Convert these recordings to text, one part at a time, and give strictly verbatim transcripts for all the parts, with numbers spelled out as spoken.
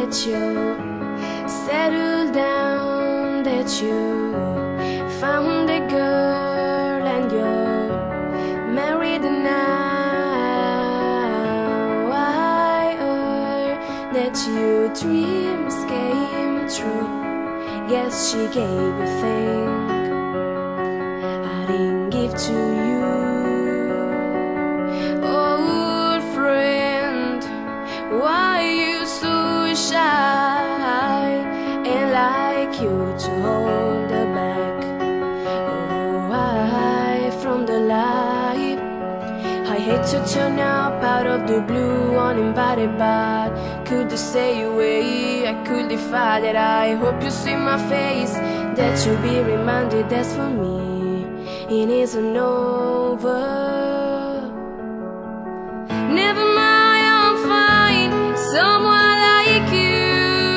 that you settled down, that you found a girl and you're married now. I heard that your dreams came true. Yes, she gave a thing I didn't give to you. Old friend, why you so shy and like you to hold her back? Oh, I from the light. I hate to turn up out of the blue uninvited, but could you stay away? I could defy that. I hope you see my face, that you'll be reminded that's for me. It isn't over. Never mind, I'll find someone like you.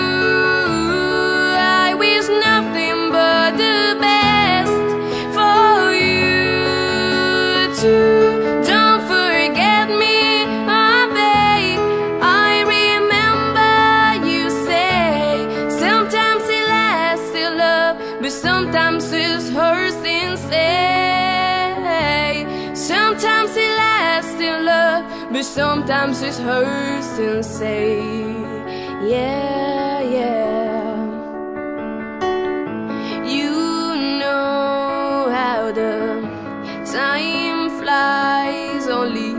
I wish nothing but the best for you too. Don't forget me, oh babe. I remember you say sometimes it lasts in love, but sometimes it hurts instead. Sometimes it lasts in love, but sometimes it hurts inside. Yeah, yeah. You know how the time flies. Only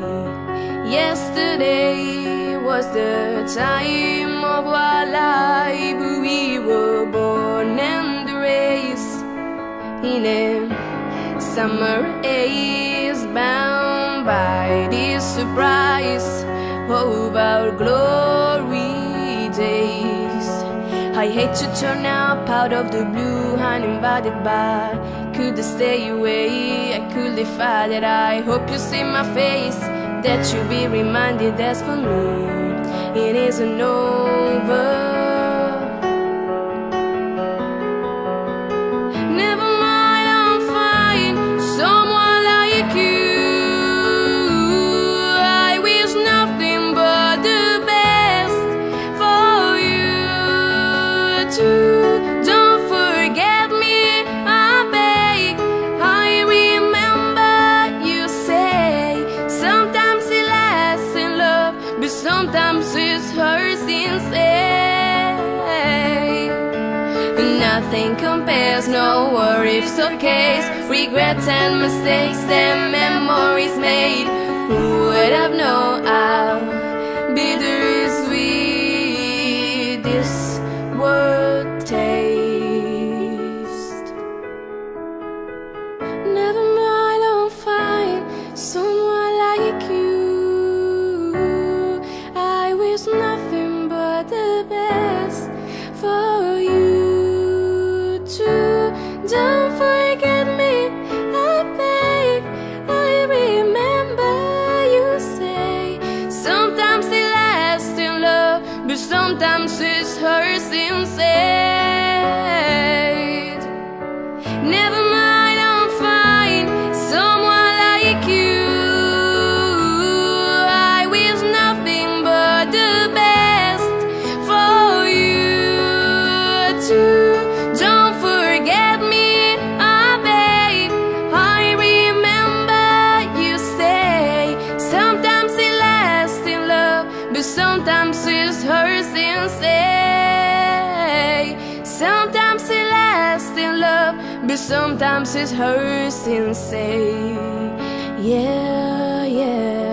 yesterday was the time of our life. We were born and raised in a summer haze, bound by this surprise of our glory days. I hate to turn up out of the blue uninvited, but could I stay away? I could defy that. I hope you see my face, that you'll be reminded that's for me. It isn't over. Never mind, I'll find someone like you. I wish nothing but the best for you too. Don't forget me, oh babe. I remember you say sometimes it lasts in love, but sometimes it hurts instead. Nothing compares, no worries or case, regrets and mistakes and memories made. Who would have known how bittersweet this would taste? Never mind, I'll find someone like you. I wish nothing but the best for you too. Don't forget me, oh babe. I remember you say sometimes it lasts in love, but sometimes it hurts inside. Never mind, I'll find someone like you. I wish nothing but the best for you too. Don't forget me, oh babe. I remember you say sometimes it lasts in love, but sometimes it hurts inside. Sometimes it lasts in love, but sometimes it hurts inside. Yeah, yeah.